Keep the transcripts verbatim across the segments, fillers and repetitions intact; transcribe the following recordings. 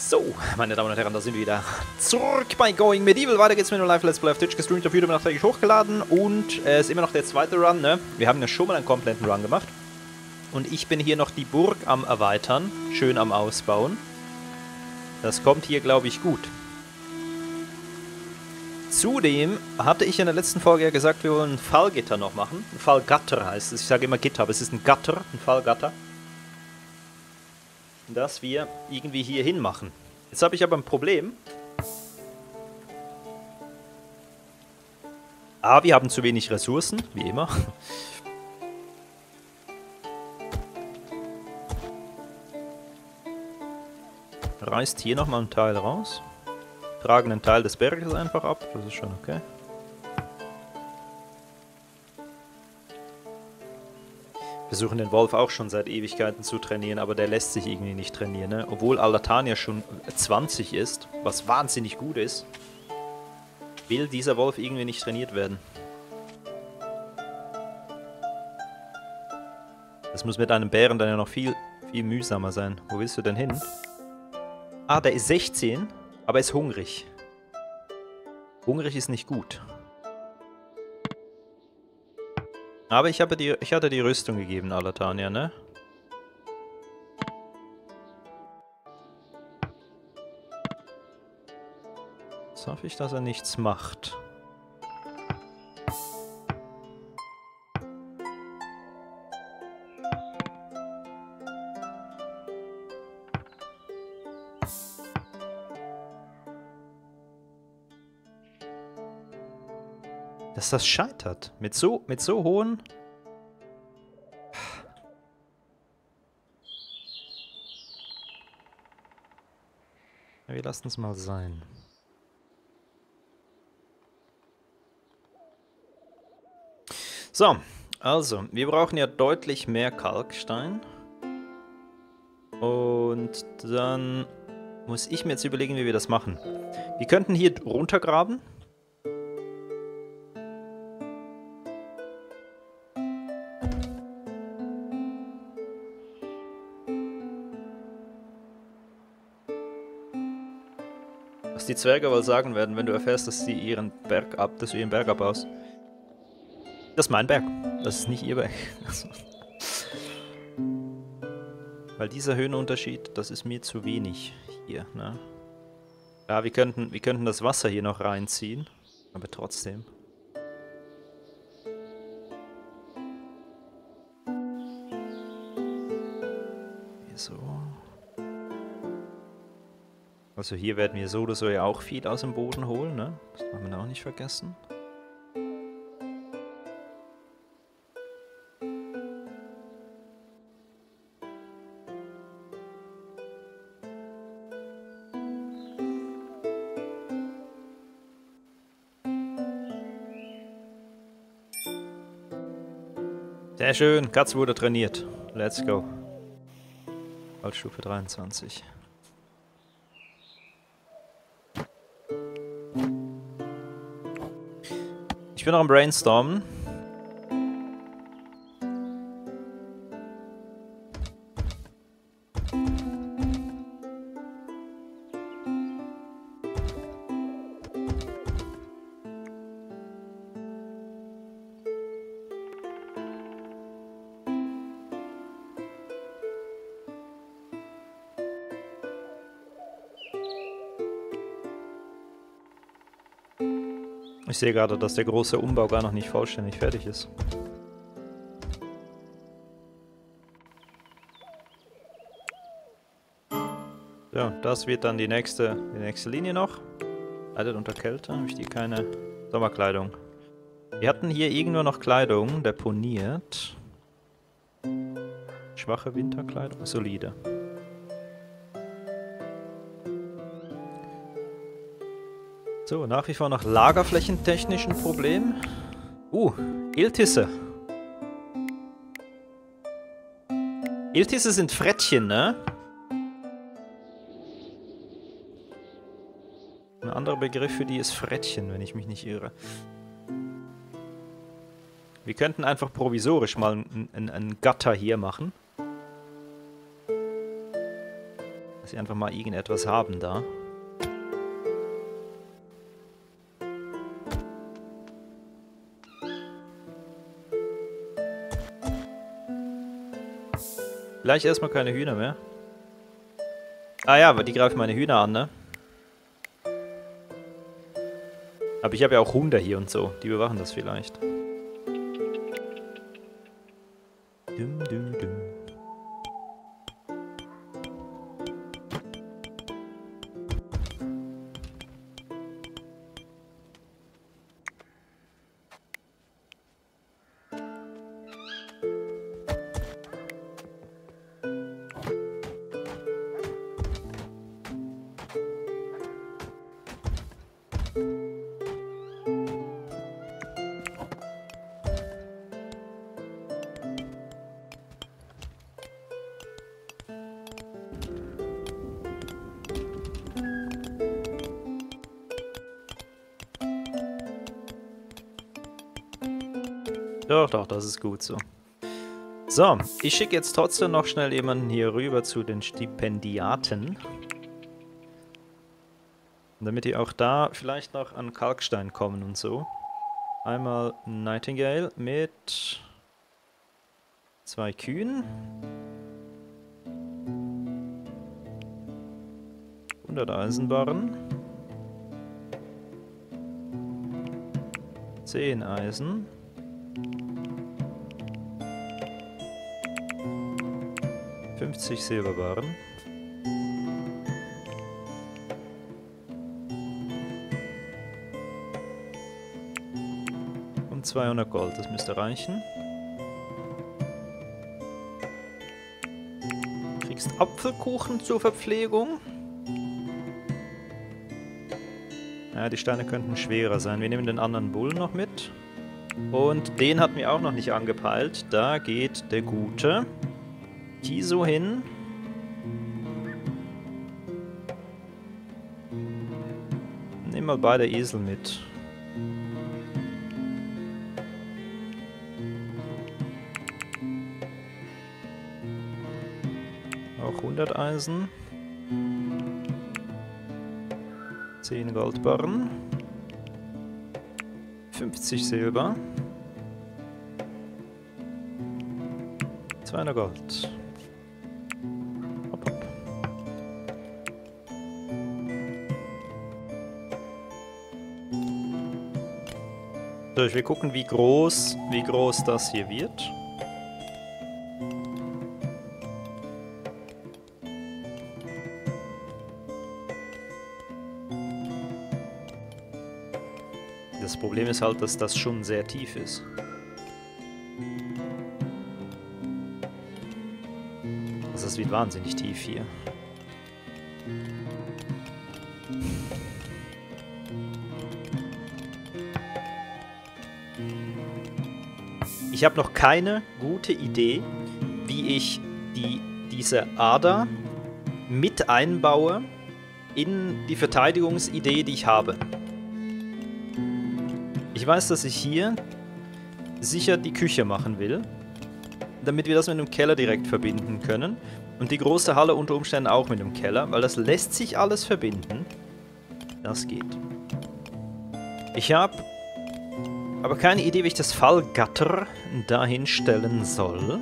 So, meine Damen und Herren, da sind wir wieder zurück bei Going Medieval. Weiter geht's mit einem Live Let's Play auf Twitch, gestreamt, auf YouTube nachträglich hochgeladen. Und es äh, ist immer noch der zweite Run, ne? Wir haben ja schon mal einen kompletten Run gemacht. Und ich bin hier noch die Burg am Erweitern, schön am Ausbauen. Das kommt hier, glaube ich, gut. Zudem hatte ich in der letzten Folge ja gesagt, wir wollen ein Fallgitter noch machen. Ein Fallgatter heißt es. Ich sage immer Gitter, aber es ist ein Gatter, ein Fallgatter. Das wir irgendwie hier hin machen. Jetzt habe ich aber ein Problem. A, wir haben zu wenig Ressourcen, wie immer. Reißt hier nochmal einen Teil raus. Tragen einen Teil des Berges einfach ab, das ist schon okay. Versuchen den Wolf auch schon seit Ewigkeiten zu trainieren, aber der lässt sich irgendwie nicht trainieren, ne? Obwohl Alatania schon zwanzig ist, was wahnsinnig gut ist, will dieser Wolf irgendwie nicht trainiert werden. Das muss mit einem Bären dann ja noch viel, viel mühsamer sein. Wo willst du denn hin? Ah, der ist sechzehn, aber ist hungrig. Hungrig ist nicht gut. Aber ich, habe die, ich hatte die Rüstung gegeben, Alatania, ne? Jetzt hoffe ich, dass er nichts macht. Dass das scheitert. Mit so, mit so hohen... Ja, wir lassen es mal sein. So, also, wir brauchen ja deutlich mehr Kalkstein. Und dann muss ich mir jetzt überlegen, wie wir das machen. Wir könnten hier runtergraben. Was die Zwerge wohl sagen werden, wenn du erfährst, dass sie ihren Berg ab, dass du ihren Berg abbaust. Das ist mein Berg. Das ist nicht ihr Berg. Weil dieser Höhenunterschied, das ist mir zu wenig hier, ne? Ja, wir könnten, wir könnten das Wasser hier noch reinziehen, aber trotzdem. Hier so. Also hier werden wir so oder so ja auch viel aus dem Boden holen, ne? Das darf man auch nicht vergessen. Sehr schön, Katz wurde trainiert. Let's go. Waldstufe dreiundzwanzig. Ich bin noch am Brainstormen. Ich sehe gerade, dass der große Umbau gar noch nicht vollständig fertig ist. So, das wird dann die nächste, die nächste Linie noch. Leidet unter Kälte, habe ich die keine Sommerkleidung. Wir hatten hier irgendwo noch Kleidung deponiert. Schwache Winterkleidung, solide. So, nach wie vor noch lagerflächentechnischen Problem. Uh, Iltisse. Iltisse sind Frettchen, ne? Ein anderer Begriff für die ist Frettchen, wenn ich mich nicht irre. Wir könnten einfach provisorisch mal einen Gatter hier machen. dass sie einfach mal irgendetwas haben da. Gleich erstmal keine Hühner mehr. Ah ja, aber die greifen meine Hühner an, ne? Aber ich habe ja auch Hunde hier und so. Die bewachen das vielleicht. Dum, dum, dum. Doch, doch, das ist gut so. So, ich schicke jetzt trotzdem noch schnell jemanden hier rüber zu den Stipendiaten. Damit die auch da vielleicht noch an Kalkstein kommen und so. Einmal Nightingale mit zwei Kühen. hundert Eisenbarren. zehn Eisen. fünfzig Silberbarren. Und zweihundert Gold, das müsste reichen. Du kriegst Apfelkuchen zur Verpflegung. Ja, die Steine könnten schwerer sein. Wir nehmen den anderen Bullen noch mit. Und den hatten wir auch noch nicht angepeilt. Da geht der Gute Kiso hin. Nimm mal beide Esel mit. Auch hundert Eisen. zehn Goldbarren. fünfzig Silber. zweihundert Gold. Hopp, hopp. So, ich will gucken, wie groß, wie groß das hier wird. Das Problem ist halt, dass das schon sehr tief ist. Also das wird wahnsinnig tief hier. Ich habe noch keine gute Idee, wie ich die, diese Ader mit einbaue in die Verteidigungsidee, die ich habe. Ich weiß, dass ich hier sicher die Küche machen will, damit wir das mit dem Keller direkt verbinden können. Und die große Halle unter Umständen auch mit dem Keller, weil das lässt sich alles verbinden. Das geht. Ich habe aber keine Idee, wie ich das Fallgatter dahin stellen soll.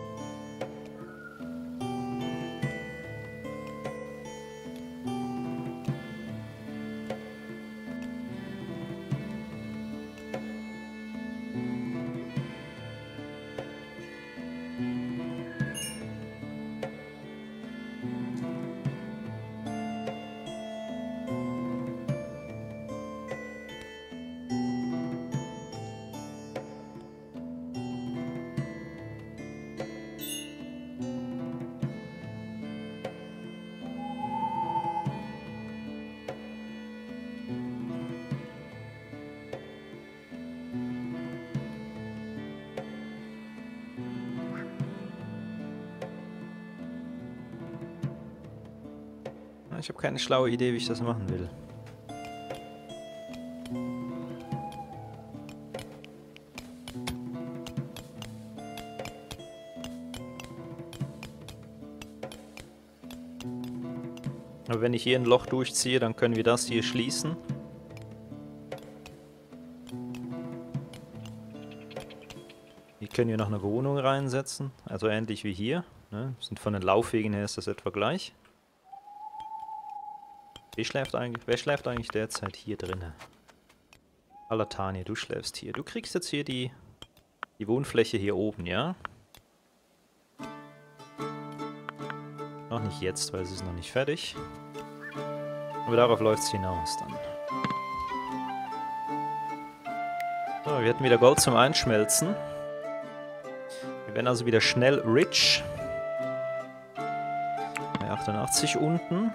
Ich habe keine schlaue Idee, wie ich das machen will. Aber wenn ich hier ein Loch durchziehe, dann können wir das hier schließen. Hier können wir noch eine Wohnung reinsetzen, also ähnlich wie hier. Ne? Sind von den Laufwegen her ist das etwa gleich. Wer schläft eigentlich, wer schläft eigentlich derzeit hier drinnen? Alatania, du schläfst hier. Du kriegst jetzt hier die, die Wohnfläche hier oben, ja? Noch nicht jetzt, weil es ist noch nicht fertig. Aber darauf läuft es hinaus dann. So, wir hatten wieder Gold zum Einschmelzen. Wir werden also wieder schnell rich. Bei achtundachtzig unten.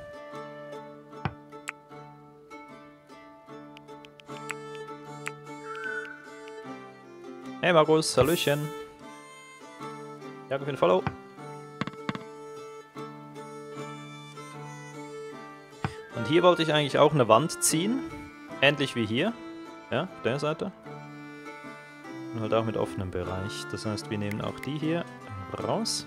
Hey Markus, Hallöchen. Danke für den Follow. Und hier wollte ich eigentlich auch eine Wand ziehen. Ähnlich wie hier. Ja, auf der Seite. Und halt auch mit offenem Bereich. Das heißt, wir nehmen auch die hier raus.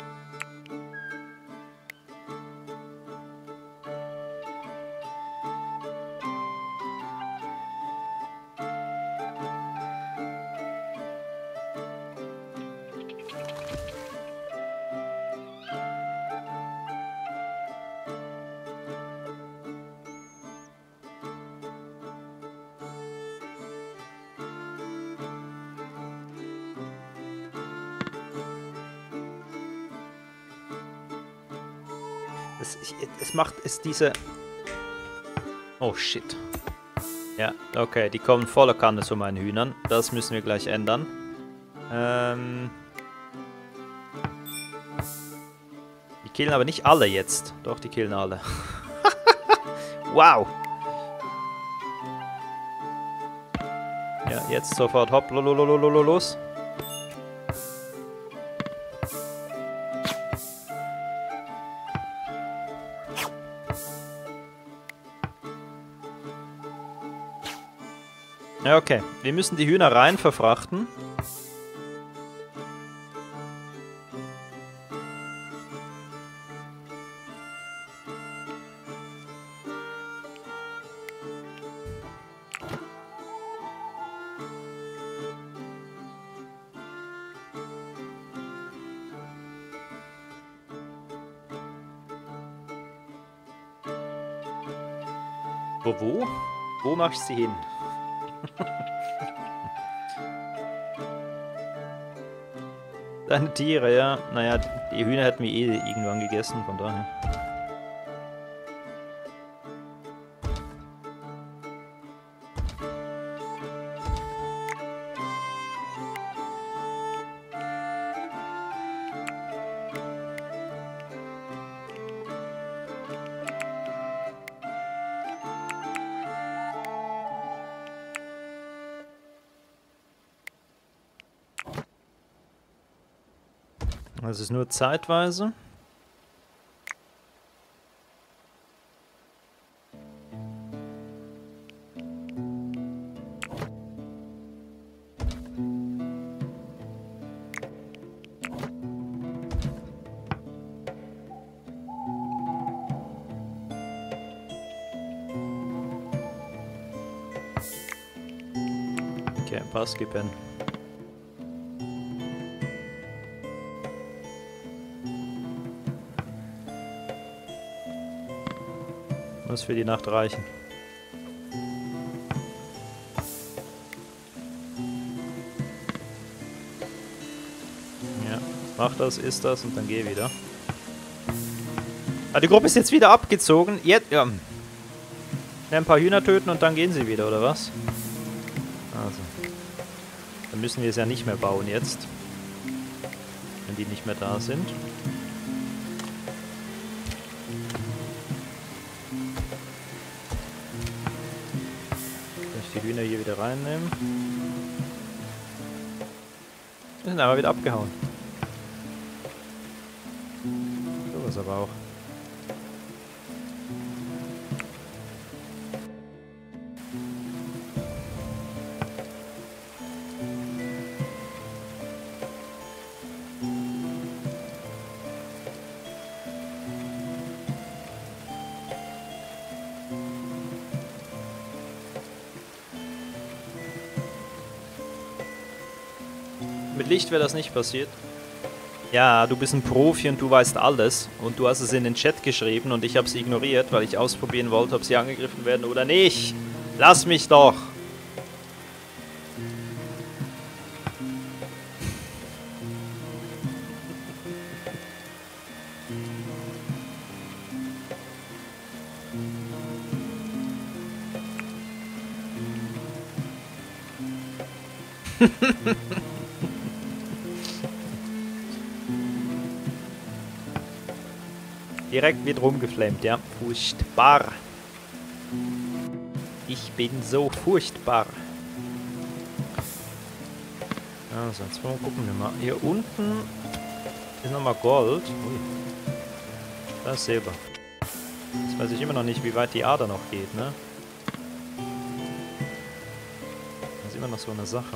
Es, es macht es diese... Oh shit. Ja, okay, die kommen voller Kanne zu meinen Hühnern. Das müssen wir gleich ändern. Ähm... Die killen aber nicht alle jetzt. Doch, die killen alle. Wow. Ja, jetzt sofort hopp, los. Ja, okay. Wir müssen die Hühner rein verfrachten. Wo, wo? Wo mach ich sie hin? Deine Tiere, ja. Naja, die Hühner hätten wir eh irgendwann gegessen, von daher. Das ist nur zeitweise. Okay, Pass geben. Muss für die Nacht reichen. Ja, mach das, isst das und dann geh wieder. Ah, die Gruppe ist jetzt wieder abgezogen. Jetzt, ja. Ein paar Hühner töten und dann gehen sie wieder, oder was? Also. Dann müssen wir es ja nicht mehr bauen jetzt. Wenn die nicht mehr da sind. Die Hühner hier wieder reinnehmen. Die sind aber wieder abgehauen. So ist aber auch. Mit Licht wäre das nicht passiert. Ja, du bist ein Profi und du weißt alles. Und du hast es in den Chat geschrieben und ich habe es ignoriert, weil ich ausprobieren wollte, ob sie angegriffen werden oder nicht. Lass mich doch! Direkt wird rumgeflammt, ja. Furchtbar. Ich bin so furchtbar. Also, jetzt mal gucken wir mal. Hier unten ist nochmal Gold. Ui. Da ist Silber. Jetzt weiß ich immer noch nicht, wie weit die Ader noch geht, ne? Das ist immer noch so eine Sache.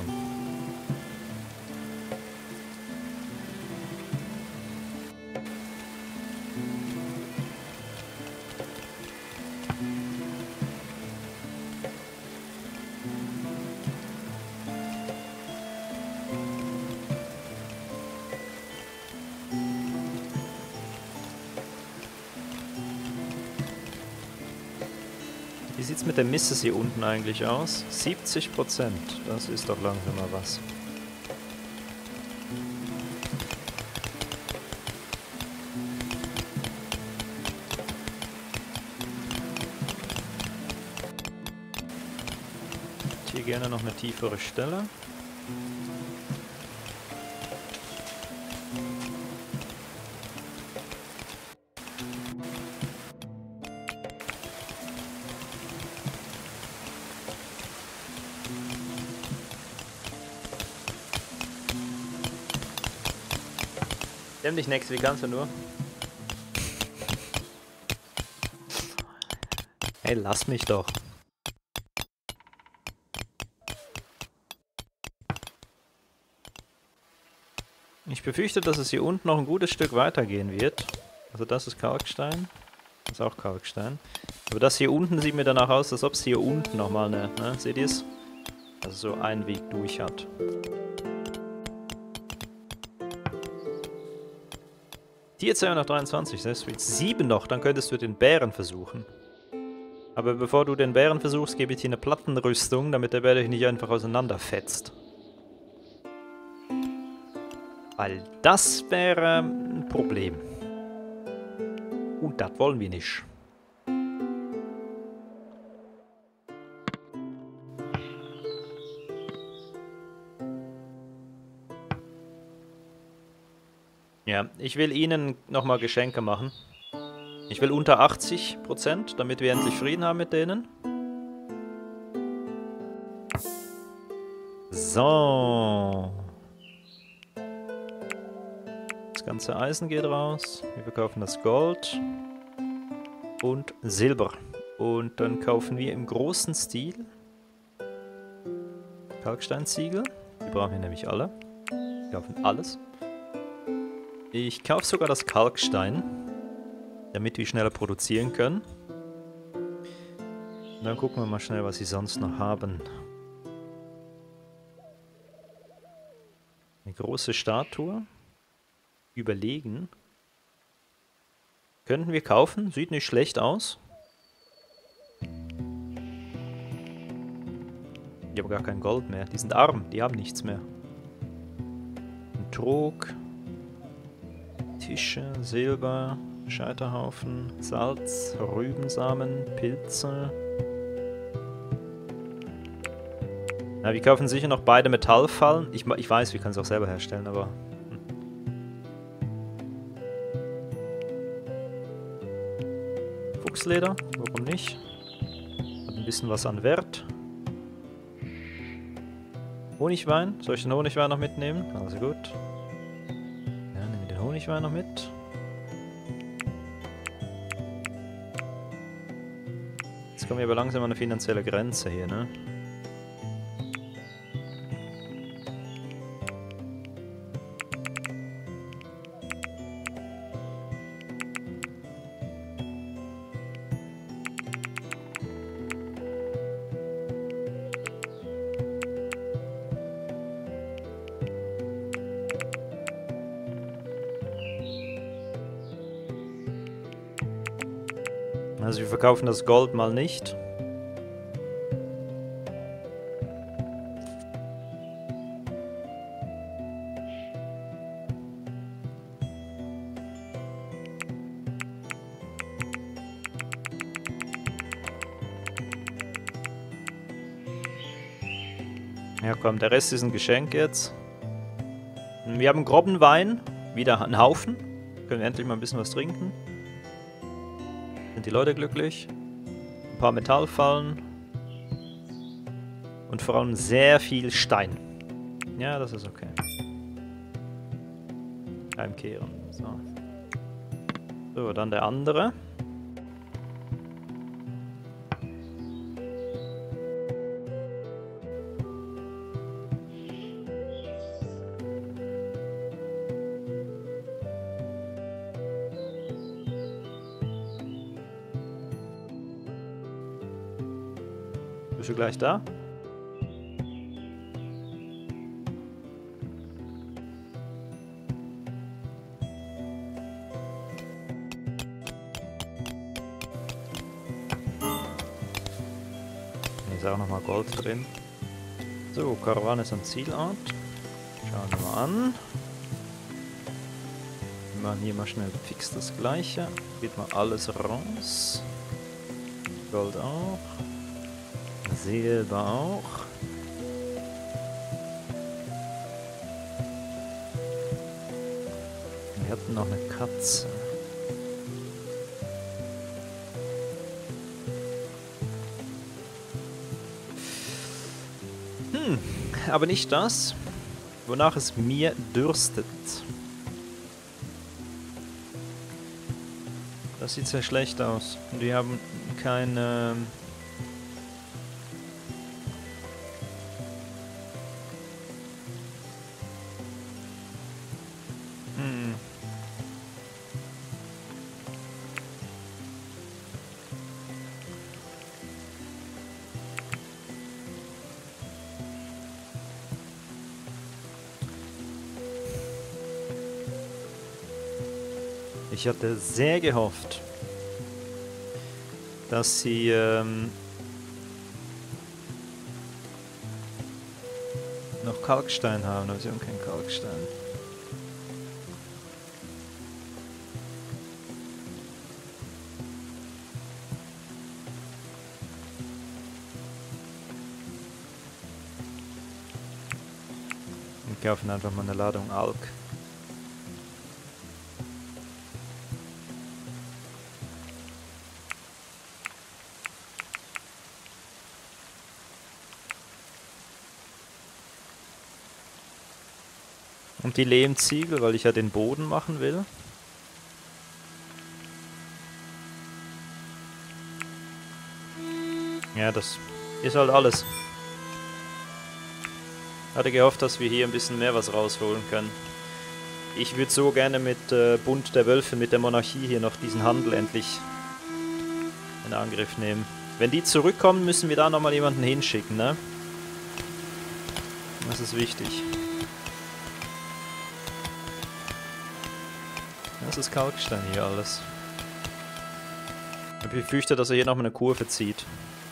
Wie sieht es mit der Misses hier unten eigentlich aus? siebzig Prozent. Das ist doch langsam mal was. Hier gerne noch eine tiefere Stelle. Nimm dich next, wie kannst du nur? Hey, lass mich doch. Ich befürchte, dass es hier unten noch ein gutes Stück weitergehen wird. Also das ist Kalkstein. Das ist auch Kalkstein. Aber das hier unten sieht mir danach aus, als ob es hier unten nochmal eine... Ne? Seht ihr es? Also so einen Weg durch hat. Tier zweihundertdreiundzwanzig, Sweet. sieben noch, dann könntest du den Bären versuchen. Aber bevor du den Bären versuchst, gebe ich dir eine Plattenrüstung, damit der Bär dich nicht einfach auseinanderfetzt. Weil das wäre ein Problem. Und das wollen wir nicht. Ja, ich will Ihnen nochmal Geschenke machen. Ich will unter achtzig Prozent, damit wir endlich Frieden haben mit denen. So. Das ganze Eisen geht raus. Wir verkaufen das Gold. Und Silber. Und dann kaufen wir im großen Stil Kalksteinziegel. Die brauchen wir nämlich alle. Wir kaufen alles. Ich kaufe sogar das Kalkstein, damit wir schneller produzieren können. Und dann gucken wir mal schnell, was sie sonst noch haben. Eine große Statue. Überlegen. Könnten wir kaufen? Sieht nicht schlecht aus. Die haben gar kein Gold mehr. Die sind arm, die haben nichts mehr. Ein Trog. Tische, Silber, Scheiterhaufen, Salz, Rübensamen, Pilze. Na, wir kaufen sicher noch beide Metallfallen. Ich, ich weiß, wir können es auch selber herstellen, aber... Hm. Fuchsleder, warum nicht? Hat ein bisschen was an Wert. Honigwein, soll ich den Honigwein noch mitnehmen? Also gut. Honigwein noch mit. Jetzt kommen wir aber langsam an eine finanzielle Grenze hier, ne? Also wir verkaufen das Gold mal nicht. Ja komm, der Rest ist ein Geschenk jetzt. Wir haben groben Wein, wieder einen Haufen. Können wir endlich mal ein bisschen was trinken. Sind die Leute glücklich? Ein paar Metallfallen. Und vor allem sehr viel Stein. Ja, das ist okay. Heimkehren. So. So, dann der andere. Bist du gleich da? Hier ist auch nochmal Gold drin. So, Karawane ist am Zielort. Schauen wir mal an. Wir machen hier mal schnell fix das gleiche. Geht mal alles raus. Gold auch. Silber auch. Wir hatten noch eine Katze. Hm, aber nicht das, wonach es mir dürstet. Das sieht sehr schlecht aus. Wir haben keine... Ich hatte sehr gehofft, dass sie ähm, noch Kalkstein haben, aber sie haben keinen Kalkstein. Wir kaufen einfach mal eine Ladung Alk. Und die Lehmziegel, weil ich ja den Boden machen will. Ja, das ist halt alles. Hatte gehofft, dass wir hier ein bisschen mehr was rausholen können. Ich würde so gerne mit äh, Bund der Wölfe, mit der Monarchie hier noch diesen Handel endlich in Angriff nehmen. Wenn die zurückkommen, müssen wir da nochmal jemanden hinschicken, ne? Das ist wichtig. Das ist Kalkstein hier alles. Ich befürchte, dass er hier nochmal eine Kurve zieht.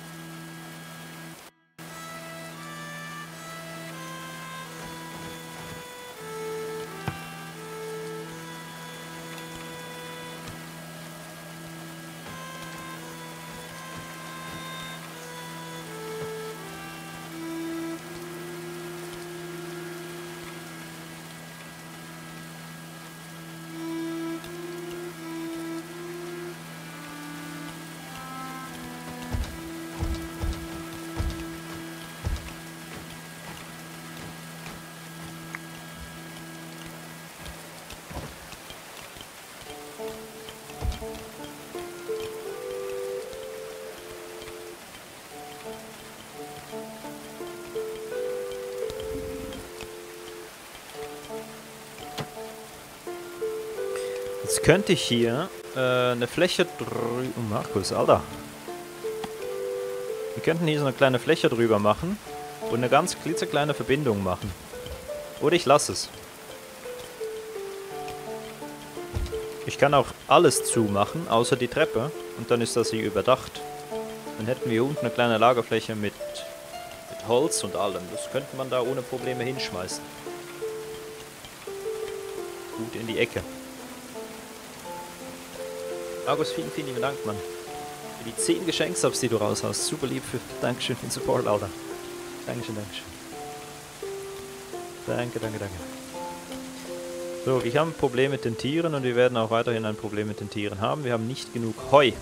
Jetzt könnte ich hier äh, eine Fläche drüber... Oh, Markus, Alter. Wir könnten hier so eine kleine Fläche drüber machen und eine ganz klitzekleine Verbindung machen. Oder ich lasse es. Ich kann auch alles zumachen, außer die Treppe. Und dann ist das hier überdacht. Dann hätten wir hier unten eine kleine Lagerfläche mit, mit Holz und allem. Das könnte man da ohne Probleme hinschmeißen. Gut in die Ecke. August, vielen, vielen lieben Dank, Mann. Für die zehn Geschenksubs, die du raus hast. Super lieb. Für, Dankeschön für den Support, Alter. Dankeschön, Dankeschön. Danke, danke, danke. So, wir haben ein Problem mit den Tieren und wir werden auch weiterhin ein Problem mit den Tieren haben. Wir haben nicht genug Heu.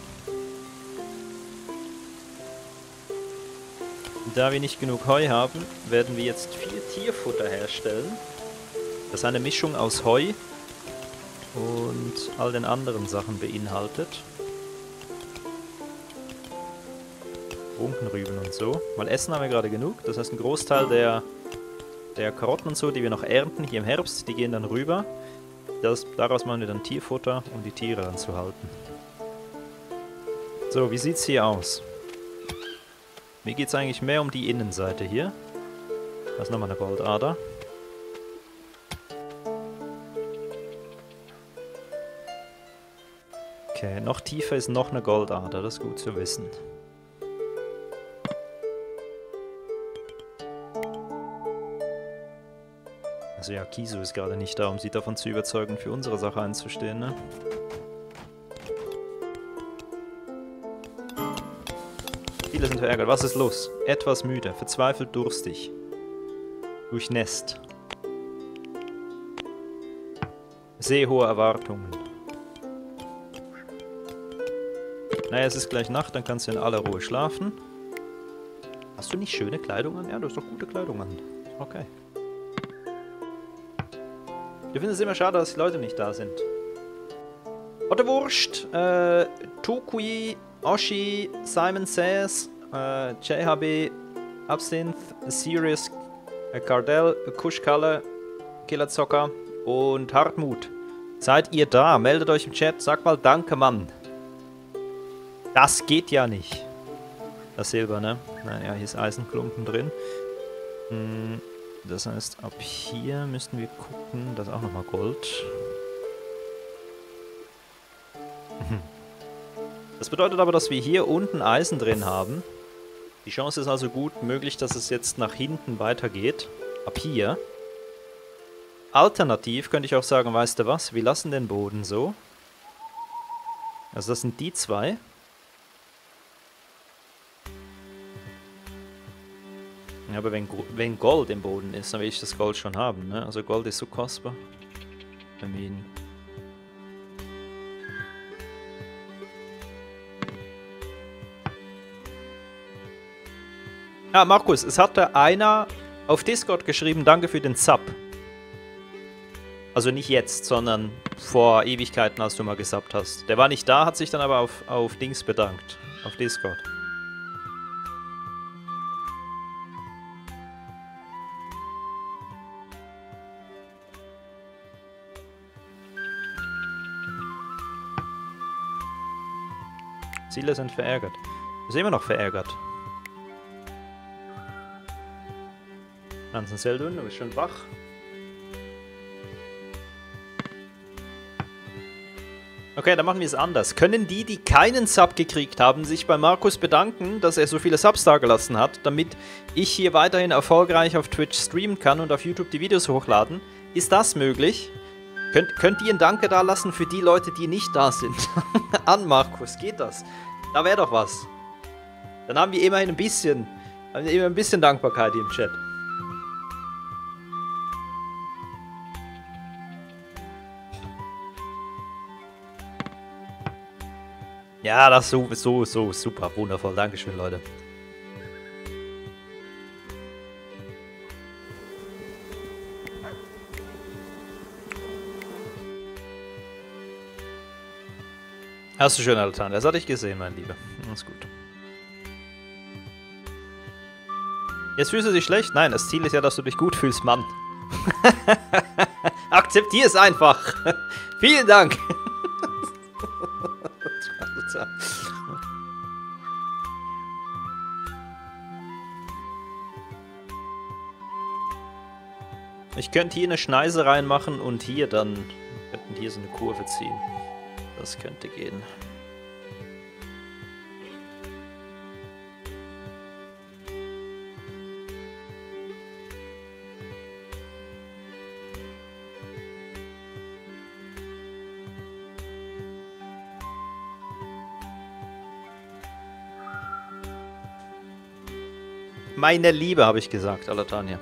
Da wir nicht genug Heu haben, werden wir jetzt viel Tierfutter herstellen. Das ist eine Mischung aus Heu und all den anderen Sachen beinhaltet. Runkenrüben und so. Weil Essen haben wir gerade genug. Das heißt, ein Großteil der... Der Karotten und so, die wir noch ernten, hier im Herbst, die gehen dann rüber. Das, daraus machen wir dann Tierfutter, um die Tiere dann zu halten. So, wie sieht es hier aus? Mir geht es eigentlich mehr um die Innenseite hier. Da ist nochmal eine Goldader. Okay, noch tiefer ist noch eine Goldader, das ist gut zu wissen. Also ja, Kisu ist gerade nicht da, um sie davon zu überzeugen, für unsere Sache einzustehen, ne? Viele sind verärgert. Was ist los? Etwas müde, verzweifelt durstig. Durchnässt. Sehr hohe Erwartungen. Naja, es ist gleich Nacht, dann kannst du in aller Ruhe schlafen. Hast du nicht schöne Kleidung an? Ja, du hast doch gute Kleidung an. Okay. Ich finde es immer schade, dass die Leute nicht da sind. Ottewurst, äh, Tukui, Oshi, Simon Says, äh, J H B, Absinthe, Sirius, äh, Cardell, Kuschkalle, Killerzocker und Hartmut. Seid ihr da? Meldet euch im Chat. Sagt mal Danke, Mann. Das geht ja nicht. Das Silber, ne? Naja, hier ist Eisenklumpen drin. Hm. Das heißt, ab hier müssten wir gucken, das ist auch nochmal Gold. Das bedeutet aber, dass wir hier unten Eisen drin haben. Die Chance ist also gut möglich, dass es jetzt nach hinten weitergeht. Ab hier. Alternativ könnte ich auch sagen, weißt du was, wir lassen den Boden so. Also das sind die zwei. Ja, aber wenn, wenn Gold im Boden ist, dann will ich das Gold schon haben, ne? Also Gold ist so kostbar. I mean. Ah, Markus, es hatte einer auf Discord geschrieben, danke für den Sub. Also nicht jetzt, sondern vor Ewigkeiten, als du mal gesubbt hast. Der war nicht da, hat sich dann aber auf, auf Dings bedankt. Auf Discord. Ziele sind verärgert. Wir sind immer noch verärgert. Hansen Seldun, du bist schon wach. Okay, dann machen wir es anders. Können die, die keinen Sub gekriegt haben, sich bei Markus bedanken, dass er so viele Subs dagelassen hat, damit ich hier weiterhin erfolgreich auf Twitch streamen kann und auf YouTube die Videos hochladen? Ist das möglich? Könnt, könnt ihr ein Danke da lassen für die Leute, die nicht da sind? An Markus, geht das? Da wäre doch was. Dann haben wir immerhin ein bisschen, haben wir immer ein bisschen Dankbarkeit hier im Chat. Ja, das ist so, so, so super, wundervoll. Dankeschön, Leute. Hast du schön, Altan. Das hatte ich gesehen, mein Lieber. Alles gut. Jetzt fühlst du dich schlecht? Nein, das Ziel ist ja, dass du dich gut fühlst, Mann. Akzeptier es einfach. Vielen Dank. Ich könnte hier eine Schneise reinmachen und hier dann, wir könnten hier so eine Kurve ziehen. Das könnte gehen. Meine Liebe, habe ich gesagt, Alatania.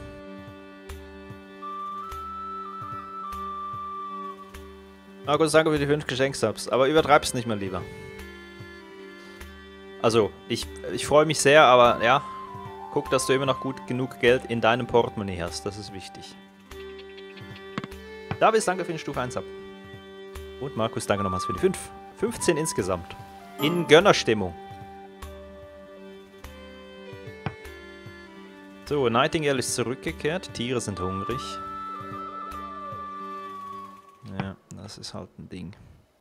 Markus, danke für die fünf Geschenksubs. Aber übertreib's nicht, mein Lieber. Also, ich, ich freue mich sehr, aber ja, guck, dass du immer noch gut genug Geld in deinem Portemonnaie hast. Das ist wichtig. Davis, danke für den Stufe eins Sub. Und Markus, danke nochmals für die fünf. fünfzehn insgesamt. In Gönnerstimmung. So, Nightingale ist zurückgekehrt. Tiere sind hungrig. Ja, das ist halt ein Ding.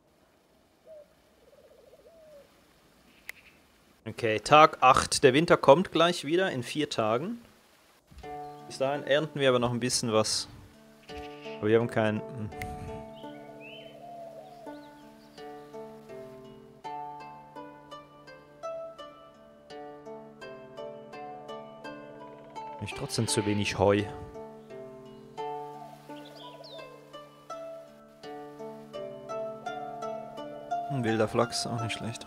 Okay, Tag acht. Der Winter kommt gleich wieder in vier Tagen. Bis dahin ernten wir aber noch ein bisschen was. Aber wir haben kein... Hm. Ich trotzdem zu wenig Heu. Ein wilder Flachs, auch nicht schlecht.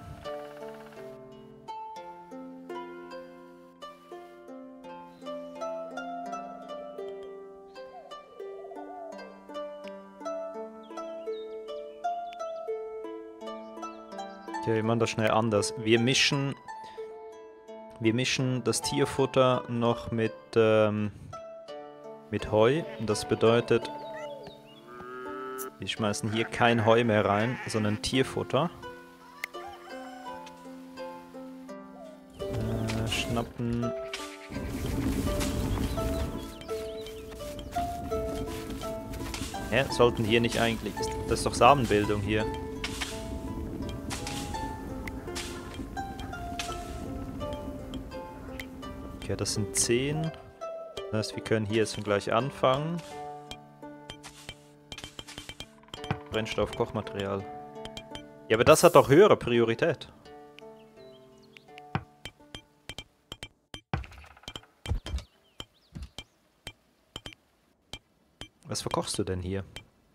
Okay, wir machen das schnell anders. Wir mischen... Wir mischen das Tierfutter noch mit, ähm, mit Heu. Und das bedeutet, wir schmeißen hier kein Heu mehr rein, sondern Tierfutter. Äh, schnappen. Hä? Sollten hier nicht eigentlich... Das ist doch Samenbildung hier. Okay, das sind zehn. Das heißt, wir können hier jetzt schon gleich anfangen. Brennstoff, Kochmaterial. Ja, aber das hat doch höhere Priorität. Was verkochst du denn hier?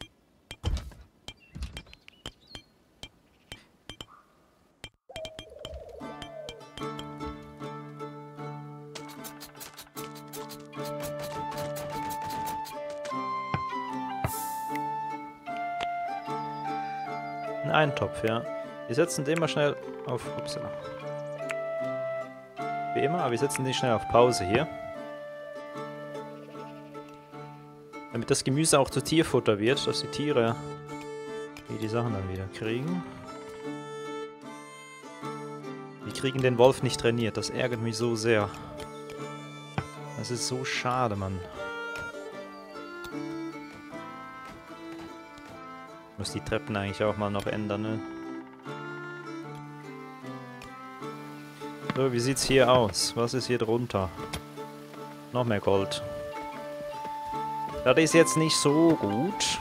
Ein Eintopf, ja. Wir setzen den mal schnell auf... Upsala. Wie immer, aber wir setzen den schnell auf Pause hier. Damit das Gemüse auch zu Tierfutter wird, dass die Tiere die, die Sachen dann wieder kriegen. Wir kriegen den Wolf nicht trainiert, das ärgert mich so sehr. Das ist so schade, Mann. Ich muss die Treppen eigentlich auch mal noch ändern, ne? So, wie sieht's hier aus? Was ist hier drunter? Noch mehr Gold. Das ist jetzt nicht so gut.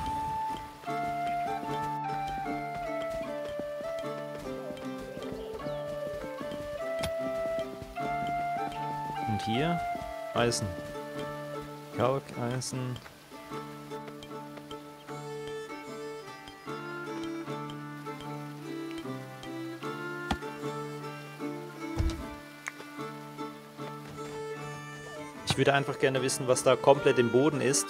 Und hier Eisen. Kalk, Eisen. Ich würde einfach gerne wissen, was da komplett im Boden ist.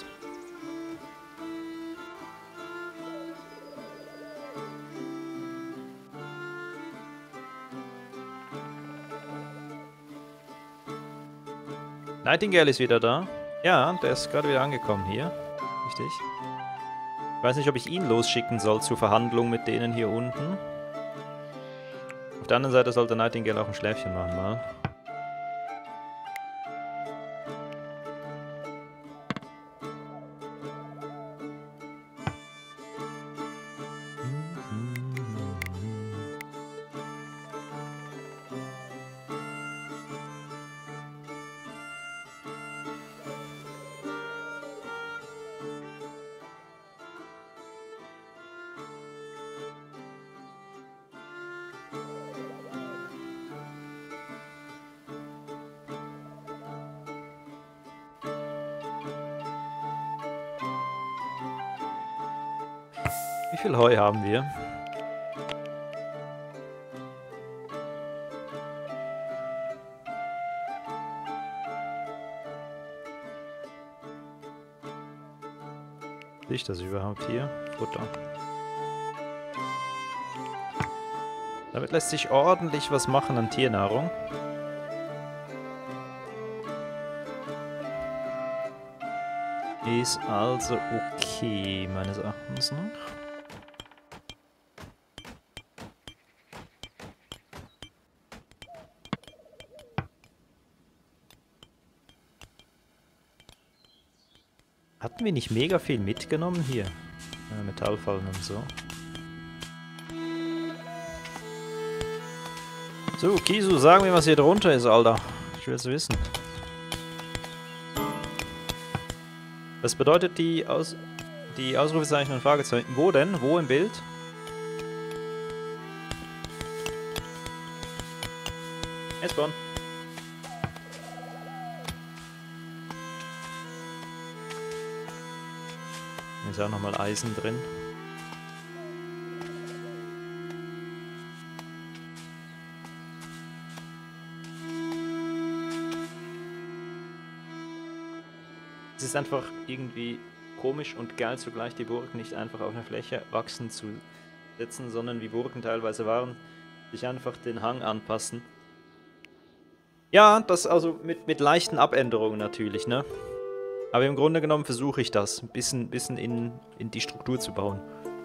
Nightingale ist wieder da. Ja, der ist gerade wieder angekommen hier. Richtig. Ich weiß nicht, ob ich ihn losschicken soll zur Verhandlung mit denen hier unten. Auf der anderen Seite sollte Nightingale auch ein Schläfchen machen mal. Wie viel Heu haben wir? Sehe ich das überhaupt hier? Futter. Damit lässt sich ordentlich was machen an Tiernahrung. Ist also okay, meines Erachtens noch. Hatten wir nicht mega viel mitgenommen hier? Ja, Metallfallen und so. So, Kisu, sag mir, was hier drunter ist, Alter. Ich will es wissen. Was bedeutet die, Aus die Ausrufezeichen und Fragezeichen? Wo denn? Wo im Bild? S-Bahn. Hier ist auch nochmal Eisen drin. Es ist einfach irgendwie komisch und geil zugleich, die Burg nicht einfach auf einer Fläche wachsen zu setzen, sondern wie Burgen teilweise waren, sich einfach den Hang anpassen. Ja, das also mit, mit leichten Abänderungen natürlich, ne? Aber im Grunde genommen versuche ich das, ein bisschen, bisschen in, in die Struktur zu bauen.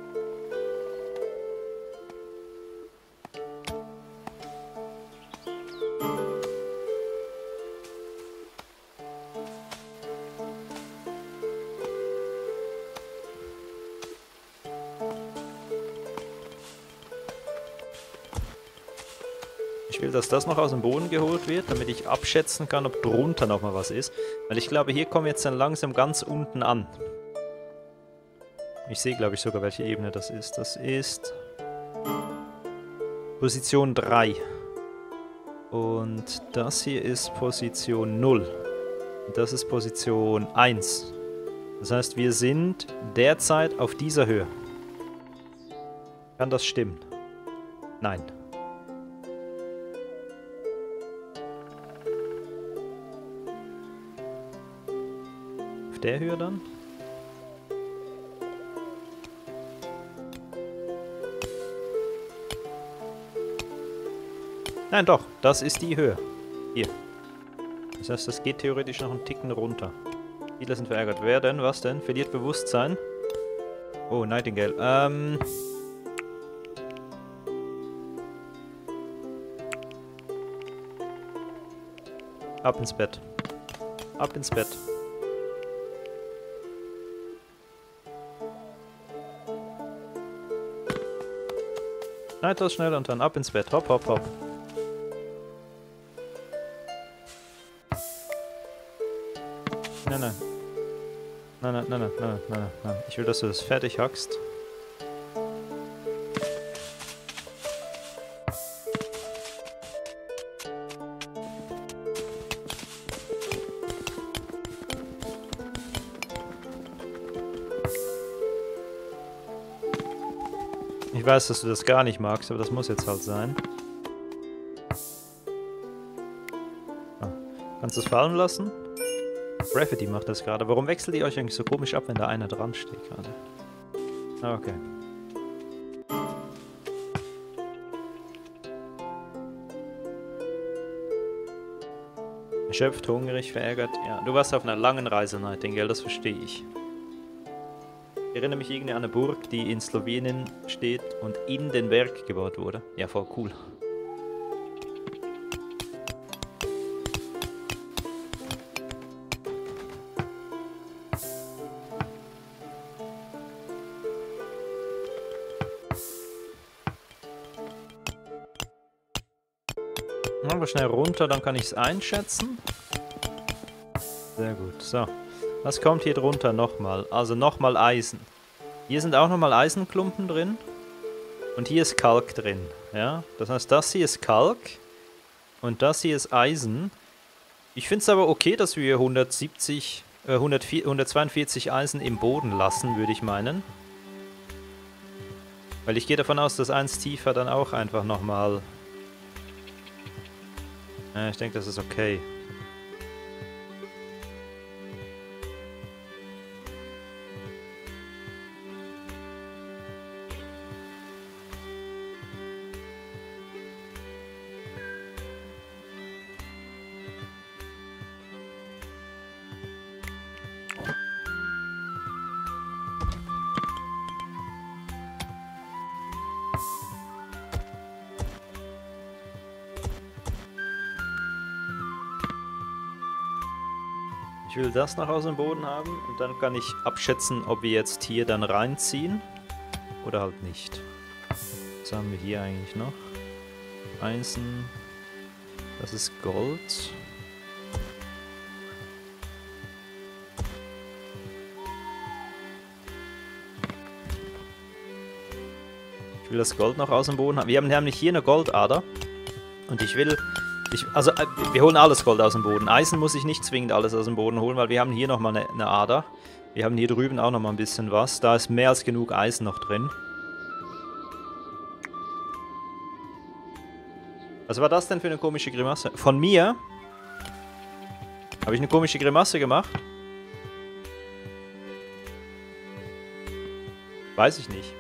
Ich will, dass das noch aus dem Boden geholt wird, damit ich abschätzen kann, ob drunter noch mal was ist. Weil ich glaube, hier kommen wir jetzt dann langsam ganz unten an. Ich sehe, glaube ich, sogar, welche Ebene das ist. Das ist Position drei. Und das hier ist Position null. Und das ist Position eins. Das heißt, wir sind derzeit auf dieser Höhe. Kann das stimmen? Nein. Der Höhe dann? Nein, doch, das ist die Höhe. Hier. Das heißt, das geht theoretisch noch einen Ticken runter. Viele sind verärgert. Wer denn? Was denn? Verliert Bewusstsein? Oh, Nightingale. Ähm... Ab ins Bett. Ab ins Bett. Nein, das schnell und dann ab ins Bett. Hopp, hopp, hopp. Nein, nein. Nein, nein, nein, nein, nein, nein, nein. Ich will, dass du das fertig hackst. Ich weiß, dass du das gar nicht magst, aber das muss jetzt halt sein. Ah. Kannst du es fallen lassen? Graffiti macht das gerade. Warum wechselt ihr euch eigentlich so komisch ab, wenn da einer dran steht gerade? Ah, okay. Erschöpft, hungrig, verärgert. Ja, du warst auf einer langen Reise, Nightingale, das verstehe ich. Ich erinnere mich irgendwie an eine Burg, die in Slowenien steht und in den Berg gebaut wurde. Ja, voll cool. Machen wir schnell runter, dann kann ich es einschätzen. Sehr gut, so. Was kommt hier drunter nochmal? Also nochmal Eisen. Hier sind auch nochmal Eisenklumpen drin. Und hier ist Kalk drin. Ja? Das heißt, das hier ist Kalk. Und das hier ist Eisen. Ich finde es aber okay, dass wir hundertsiebzig, äh, hundertzweiundvierzig Eisen im Boden lassen, würde ich meinen. Weil ich gehe davon aus, dass eins tiefer dann auch einfach nochmal... Ja, ich denke, das ist okay. Ich will das noch aus dem Boden haben und dann kann ich abschätzen, ob wir jetzt hier dann reinziehen oder halt nicht. Was haben wir hier eigentlich noch? Eisen. Das ist Gold. Ich will das Gold noch aus dem Boden haben. Wir haben nämlich hier eine Goldader und ich will... Ich, also, wir holen alles Gold aus dem Boden. Eisen muss ich nicht zwingend alles aus dem Boden holen, weil wir haben hier nochmal eine, eine Ader. Wir haben hier drüben auch nochmal ein bisschen was. Da ist mehr als genug Eisen noch drin. Was war das denn für eine komische Grimasse? Von mir? Habe ich eine komische Grimasse gemacht? Weiß ich nicht.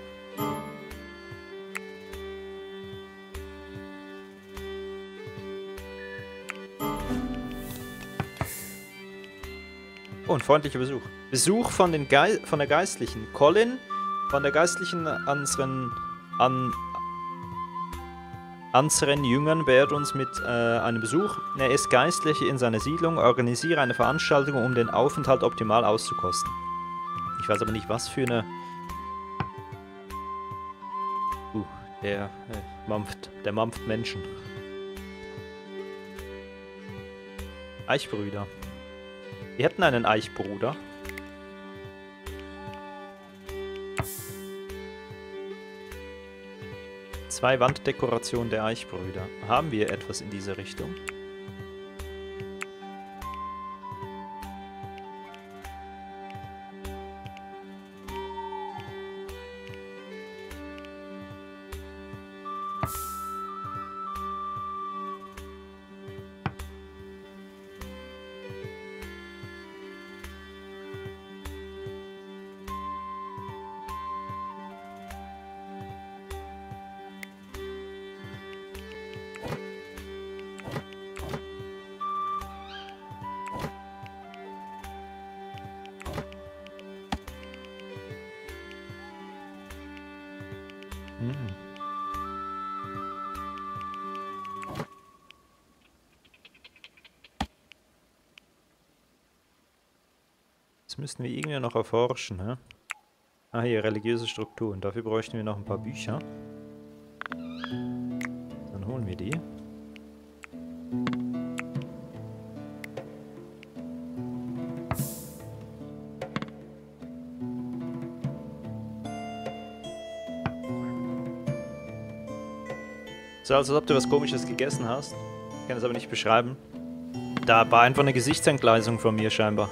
Oh, ein freundlicher Besuch. Besuch von, den Gei von der Geistlichen. Colin von der Geistlichen unseren, an unseren Jüngern beehrt uns mit äh, einem Besuch. Er ist Geistliche in seiner Siedlung. Organisiere eine Veranstaltung, um den Aufenthalt optimal auszukosten. Ich weiß aber nicht, was für eine... Uh, der äh, mampft. Der mampft Menschen. Eichbrüder. Wir hätten einen Eichbruder. Zwei Wanddekorationen der Eichbrüder. Haben wir etwas in diese Richtung? Hm. Das müssten wir irgendwie noch erforschen, hä? Ah, hier, religiöse Strukturen. Dafür bräuchten wir noch ein paar Bücher. Dann holen wir die. So, als ob du was Komisches gegessen hast. Ich kann es aber nicht beschreiben. Da war einfach eine Gesichtsentgleisung von mir scheinbar.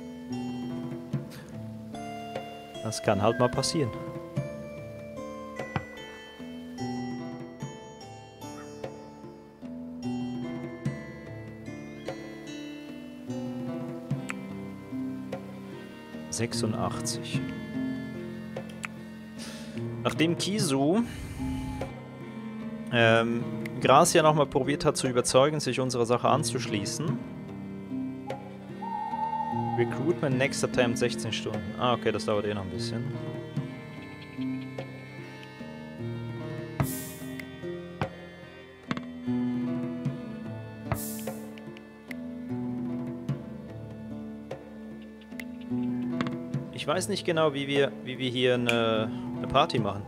Das kann halt mal passieren. sechsundachtzig. Nachdem Kisu ähm, Grazia nochmal probiert hat zu überzeugen, sich unserer Sache anzuschließen. Recruitment next attempt sechzehn Stunden. Ah, okay, das dauert eh noch ein bisschen. Ich weiß nicht genau, wie wir, wie wir hier eine, eine Party machen.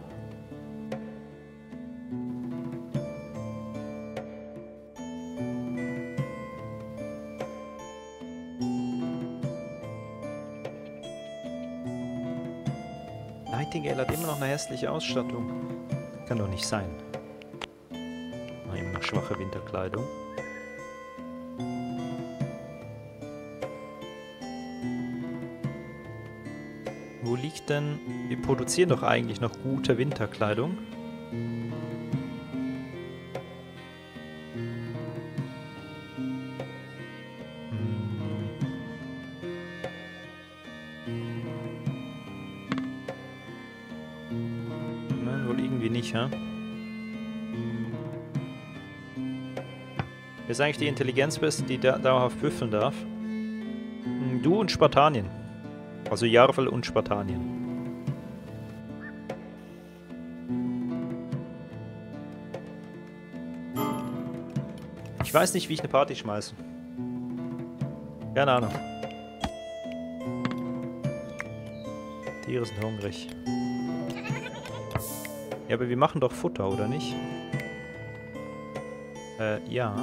Nightingale hat immer noch eine hässliche Ausstattung. Kann doch nicht sein. Ah, immer noch schwache Winterkleidung. Wo liegt denn... Wir produzieren doch eigentlich noch gute Winterkleidung. Nein, wohl irgendwie nicht, hä? Wer ist eigentlich die Intelligenzbeste, die da dauerhaft büffeln darf? Du und Spartanien. Also Jarvel und Spartanien. Ich weiß nicht, wie ich eine Party schmeiße. Keine Ahnung. Tiere sind hungrig. Ja, aber wir machen doch Futter, oder nicht? Äh, ja.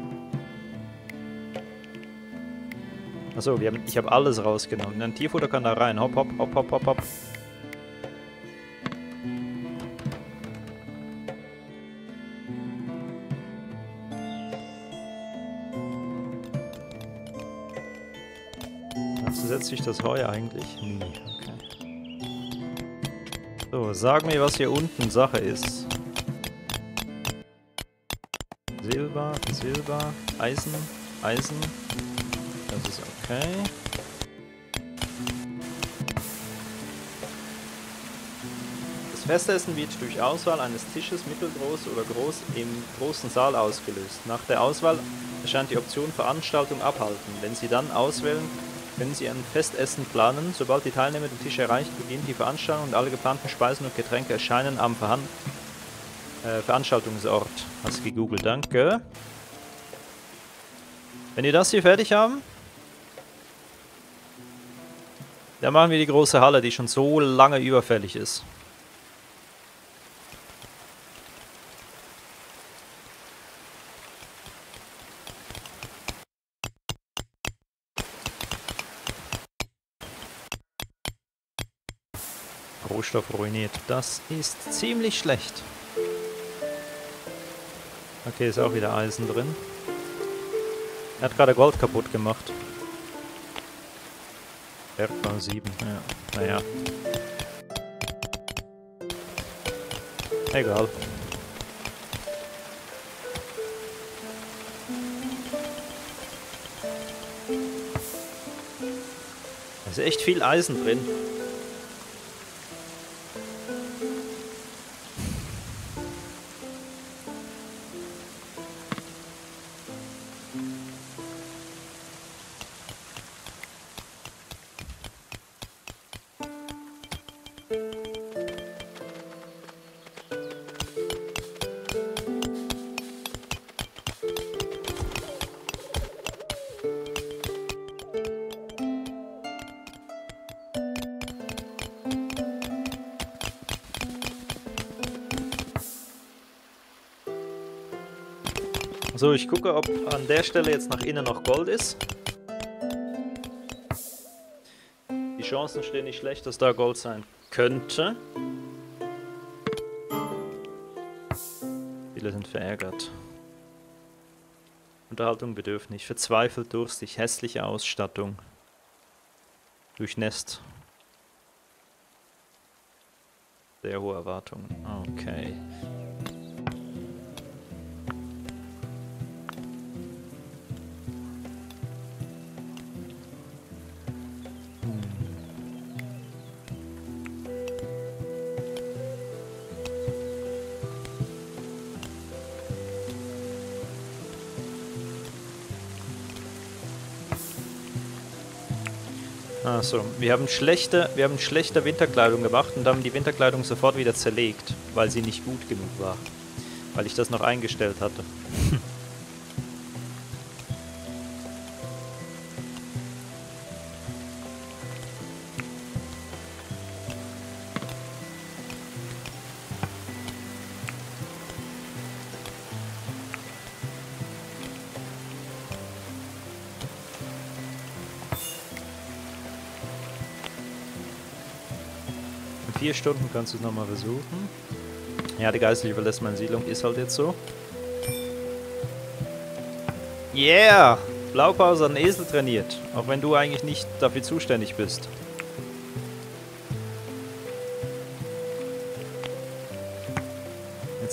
Achso, wir haben, ich habe alles rausgenommen. Ein Tierfutter kann da rein. Hopp, hopp, hopp, hopp, hopp, hopp. Also setzt sich das Heu eigentlich? Nie. Okay. So, sag mir, was hier unten Sache ist. Silber, Silber, Eisen, Eisen. Das ist okay. Das Festessen wird durch Auswahl eines Tisches mittelgroß oder groß im großen Saal ausgelöst. Nach der Auswahl erscheint die Option Veranstaltung abhalten. Wenn Sie dann auswählen, können Sie ein Festessen planen. Sobald die Teilnehmer den Tisch erreicht, beginnt die Veranstaltung und alle geplanten Speisen und Getränke erscheinen am Verhand äh, Veranstaltungsort. Hast du gegoogelt, danke. Wenn wir das hier fertig haben, dann machen wir die große Halle, die schon so lange überfällig ist. Rohstoff ruiniert. Das ist ziemlich schlecht. Okay, ist auch wieder Eisen drin. Er hat gerade Gold kaputt gemacht. Bergbau sieben, ja. Naja. Egal. Da ist echt viel Eisen drin. So, ich gucke, ob an der Stelle jetzt nach innen noch Gold ist. Die Chancen stehen nicht schlecht, dass da Gold sein könnte. Viele sind verärgert. Unterhaltung bedürftig, verzweifelt, durstig, hässliche Ausstattung. Durchnässt. Sehr hohe Erwartungen. Okay. Achso, wir haben schlechte, wir haben schlechte Winterkleidung gemacht und haben die Winterkleidung sofort wieder zerlegt, weil sie nicht gut genug war. Weil ich das noch eingestellt hatte. Vier Stunden kannst du es nochmal versuchen. Ja, die Geistliche verlässt meine Siedlung, ist halt jetzt so. Yeah! Blaupause hat einen Esel trainiert, auch wenn du eigentlich nicht dafür zuständig bist.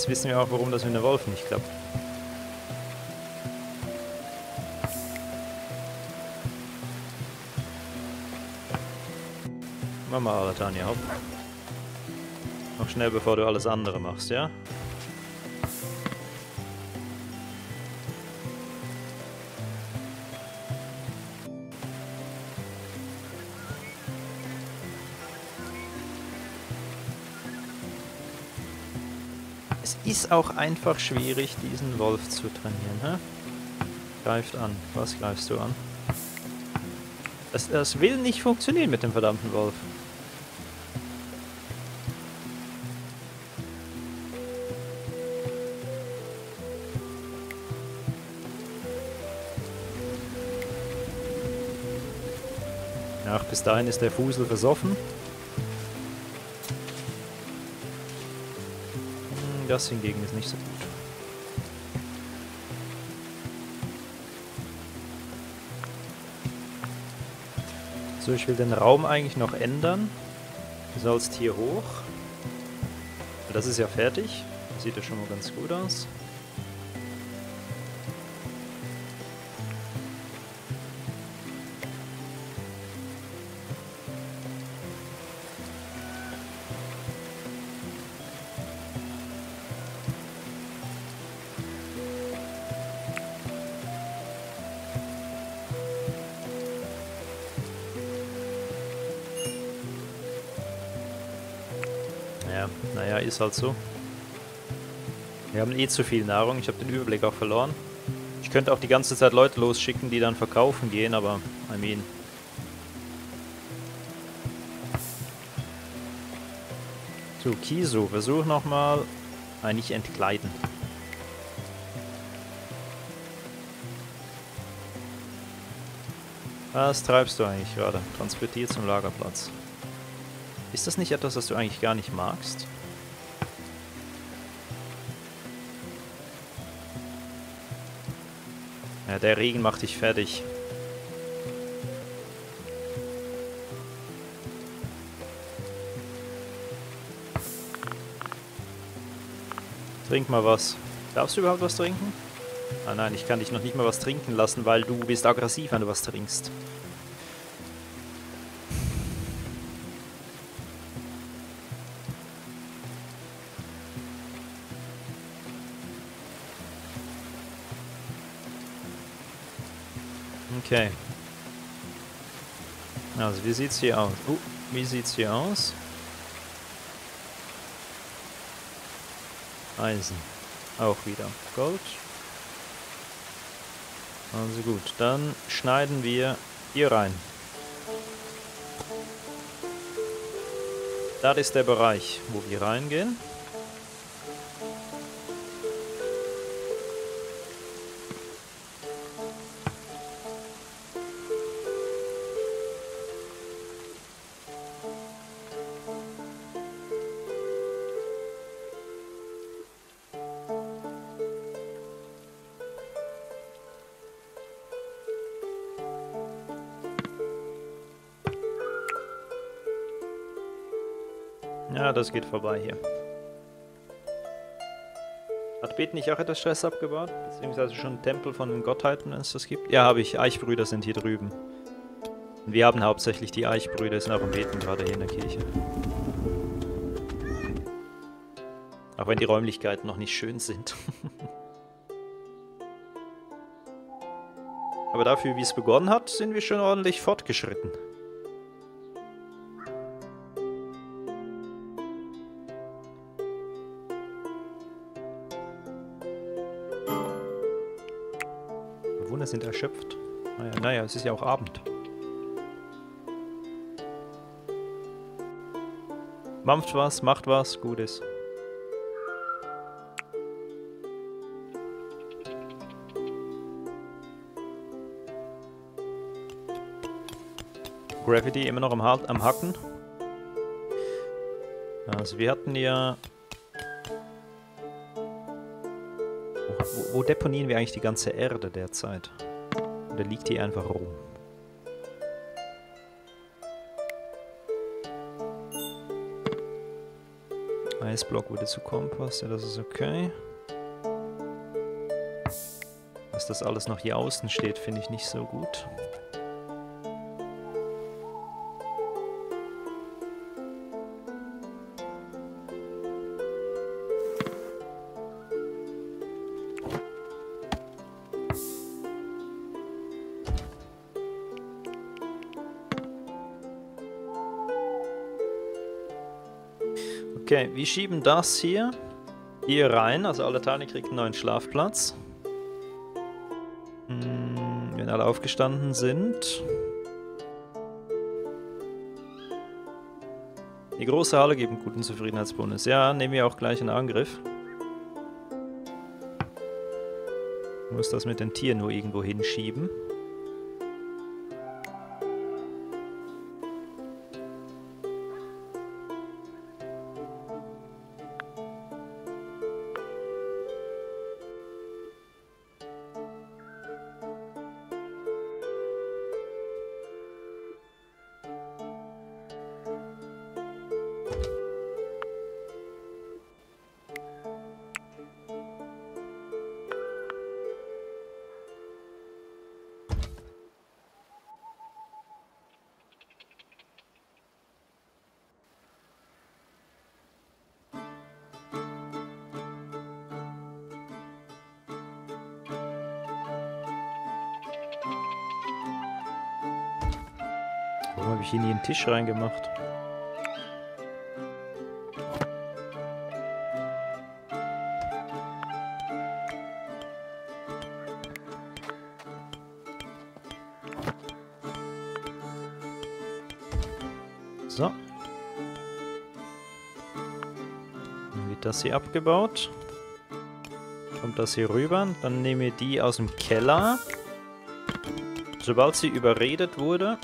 Jetzt wissen wir auch, warum das mit dem Wolf nicht klappt. Mach mal, Aratania, hopp. Noch schnell, bevor du alles andere machst, ja? Es ist auch einfach schwierig, diesen Wolf zu trainieren, hä? Greift an. Was greifst du an? Das, das will nicht funktionieren mit dem verdammten Wolf. Ach, bis dahin ist der Fusel versoffen. Das hingegen ist nicht so gut. So, ich will den Raum eigentlich noch ändern. Du sollst hier hoch. Das ist ja fertig. Das sieht ja schon mal ganz gut aus. Ja, naja, ist halt so. Wir haben eh zu viel Nahrung, ich habe den Überblick auch verloren. Ich könnte auch die ganze Zeit Leute losschicken, die dann verkaufen gehen, aber, I mean... So, Kisu, versuch nochmal... Eigentlich entkleiden. Was treibst du eigentlich gerade? Transportiert zum Lagerplatz. Ist das nicht etwas, was du eigentlich gar nicht magst? Ja, der Regen macht dich fertig. Trink mal was. Darfst du überhaupt was trinken? Ah nein, ich kann dich noch nicht mal was trinken lassen, weil du bist aggressiv, wenn du was trinkst. Okay. Also, wie sieht's hier aus? Uh, wie sieht's hier aus? Eisen. Auch wieder. Gold. Also gut, dann schneiden wir hier rein. Das ist der Bereich, wo wir reingehen. Ja, das geht vorbei hier. Hat Bet nicht auch etwas Stress abgebaut? Beziehungsweise schon einen Tempel von den Gottheiten, wenn es das gibt? Ja, habe ich. Eichbrüder sind hier drüben. Und wir haben hauptsächlich die Eichbrüder, sind auch am Beten gerade hier in der Kirche. Auch wenn die Räumlichkeiten noch nicht schön sind. Aber dafür, wie es begonnen hat, sind wir schon ordentlich fortgeschritten. Bewohner sind erschöpft. Naja, naja, es ist ja auch Abend. Mampft was, macht was, Gutes. Gravity immer noch am, ha am Hacken. Also wir hatten ja... Wo, wo deponieren wir eigentlich die ganze Erde derzeit? Oder liegt die einfach rum? Eisblock wurde zu Kompass, ja, das ist okay. Dass das alles noch hier außen steht, finde ich nicht so gut. Okay, wir schieben das hier hier rein, also alle Teile kriegen einen neuen Schlafplatz. Hm, wenn alle aufgestanden sind. Die große Halle gibt einen guten Zufriedenheitsbonus. Ja, nehmen wir auch gleich in Angriff. Ich muss das mit den Tieren nur irgendwo hinschieben. Warum habe ich hier nie einen Tisch reingemacht? So. Dann wird das hier abgebaut. Kommt das hier rüber. Dann nehmen wir die aus dem Keller. Sobald sie überredet wurde,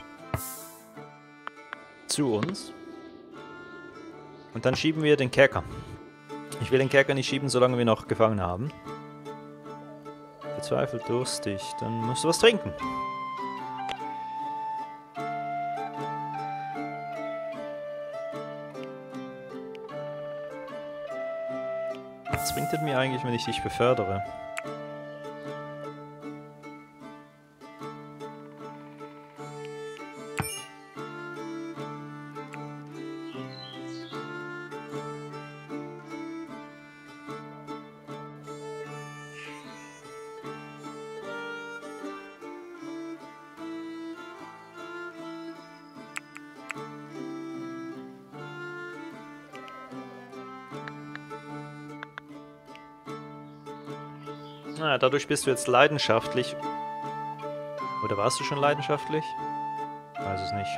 zu uns. Und dann schieben wir den Kerker. Ich will den Kerker nicht schieben, solange wir noch Gefangene haben. Verzweifelt durstig. Dann musst du was trinken. Was bringt es mir eigentlich, wenn ich dich befördere? Naja, dadurch bist du jetzt leidenschaftlich. Oder warst du schon leidenschaftlich? Weiß es nicht.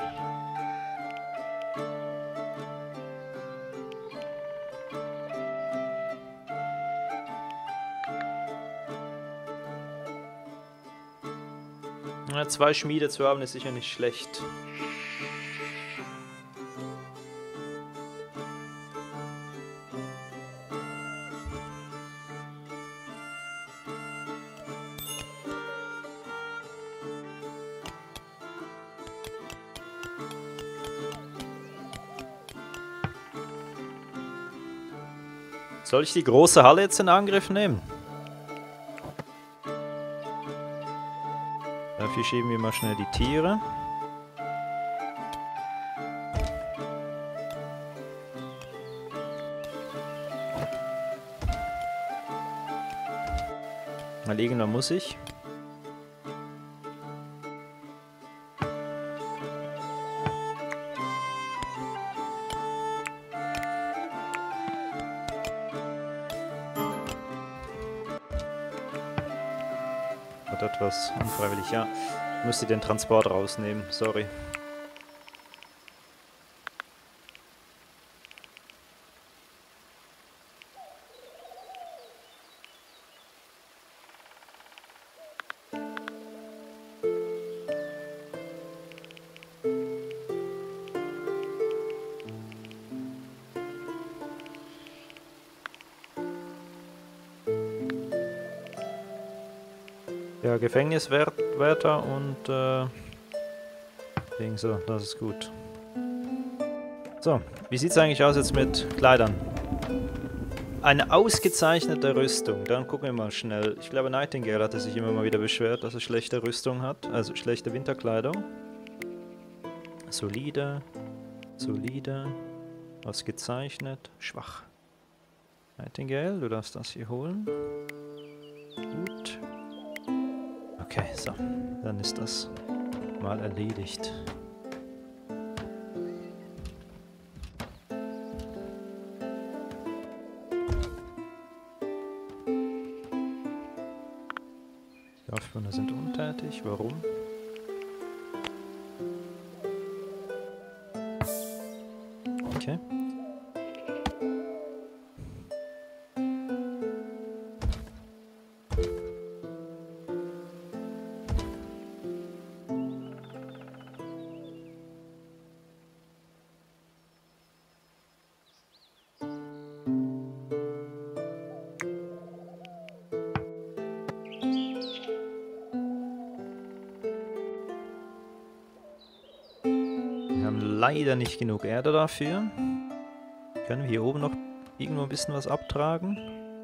Ja, zwei Schmiede zu haben ist sicher nicht schlecht. Soll ich die große Halle jetzt in Angriff nehmen? Dafür schieben wir mal schnell die Tiere. Mal irgendwann muss ich. Etwas unfreiwillig, ja. Ich musste den Transport rausnehmen, sorry. Ja, Gefängniswärter und äh, Ding, so, das ist gut. So, wie sieht es eigentlich aus jetzt mit Kleidern? Eine ausgezeichnete Rüstung. Dann gucken wir mal schnell. Ich glaube, Nightingale hatte sich immer mal wieder beschwert, dass er schlechte Rüstung hat. Also schlechte Winterkleidung. Solide. Solide. Ausgezeichnet. Schwach. Nightingale, du darfst das hier holen. Gut. Okay, so. Dann ist das mal erledigt. Die Aufspürer sind untätig. Warum? Okay. Leider nicht genug Erde dafür. Können wir hier oben noch irgendwo ein bisschen was abtragen?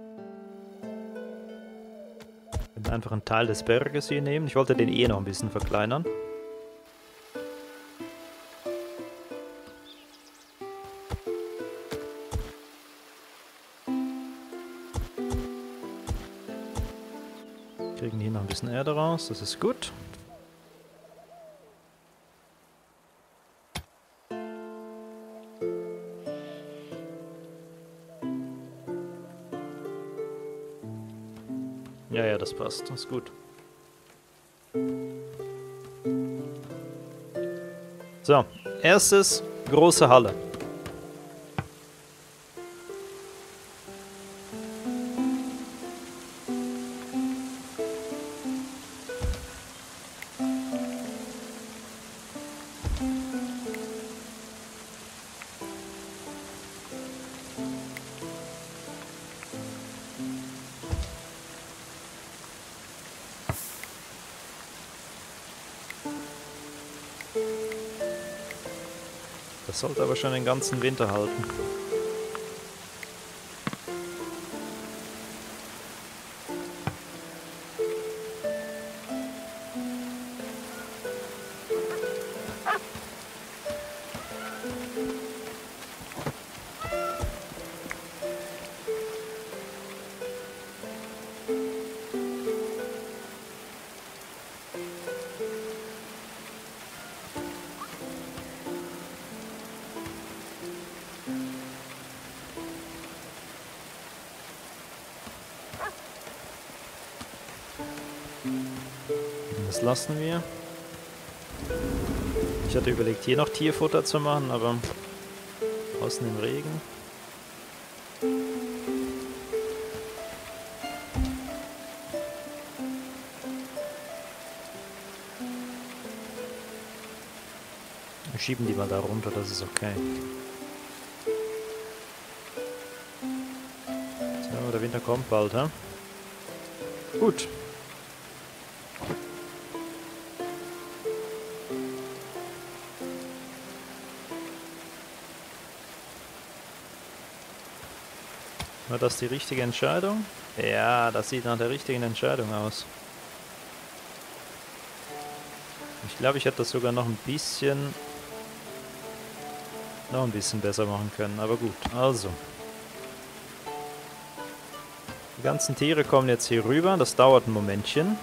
Wir können einfach einen Teil des Berges hier nehmen. Ich wollte den eh noch ein bisschen verkleinern. Kriegen hier noch ein bisschen Erde raus, das ist gut. Ja, ja, das passt. Das ist gut. So, erstes große Halle. Das sollte aber schon den ganzen Winter halten. Das lassen wir. Ich hatte überlegt, hier noch Tierfutter zu machen, aber außen im Regen. Wir schieben die mal da runter, das ist okay. So, der Winter kommt bald, hä? Gut. War das die richtige Entscheidung? Ja, das sieht nach der richtigen Entscheidung aus. Ich glaube, ich hätte das sogar noch ein bisschen... noch ein bisschen besser machen können, aber gut. Also. Die ganzen Tiere kommen jetzt hier rüber, das dauert ein Momentchen.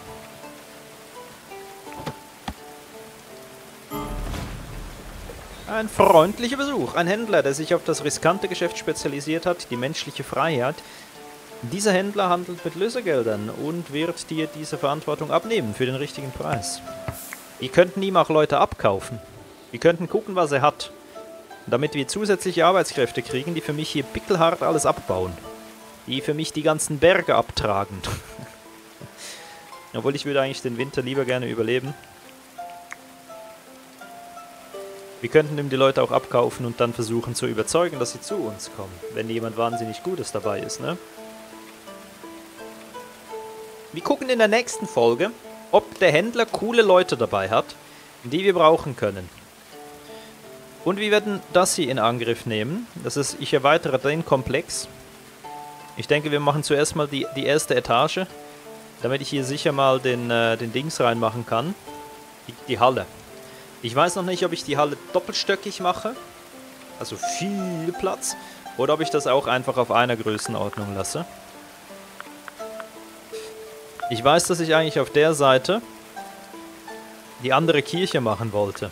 Ein freundlicher Besuch. Ein Händler, der sich auf das riskante Geschäft spezialisiert hat, die menschliche Freiheit. Dieser Händler handelt mit Lösegeldern und wird dir diese Verantwortung abnehmen für den richtigen Preis. Wir könnten ihm auch Leute abkaufen. Wir könnten gucken, was er hat. Damit wir zusätzliche Arbeitskräfte kriegen, die für mich hier pickelhart alles abbauen. Die für mich die ganzen Berge abtragen. Obwohl, ich würde eigentlich den Winter lieber gerne überleben. Wir könnten ihm die Leute auch abkaufen und dann versuchen zu überzeugen, dass sie zu uns kommen. Wenn jemand wahnsinnig Gutes dabei ist, ne? Wir gucken in der nächsten Folge, ob der Händler coole Leute dabei hat, die wir brauchen können. Und wir werden das hier in Angriff nehmen. Das ist, ich erweitere den Komplex. Ich denke, wir machen zuerst mal die, die erste Etage, damit ich hier sicher mal den, äh, den Dings reinmachen kann. Die, die Halle. Ich weiß noch nicht, ob ich die Halle doppelstöckig mache. Also viel Platz. Oder ob ich das auch einfach auf einer Größenordnung lasse. Ich weiß, dass ich eigentlich auf der Seite die andere Kirche machen wollte.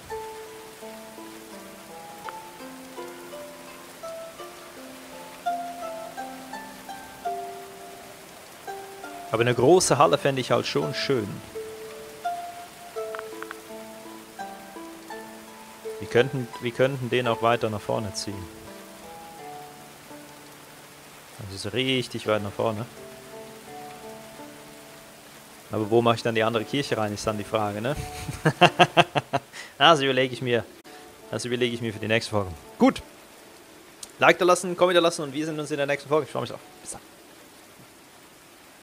Aber eine große Halle fände ich halt schon schön. Wir könnten, wir könnten den auch weiter nach vorne ziehen. Das ist richtig weit nach vorne. Aber wo mache ich dann die andere Kirche rein, ist dann die Frage, ne? Das überlege ich mir. Das überlege ich mir für die nächste Folge. Gut. Like da lassen, Kommentar lassen und wir sehen uns in der nächsten Folge. Ich freue mich drauf. Bis dann.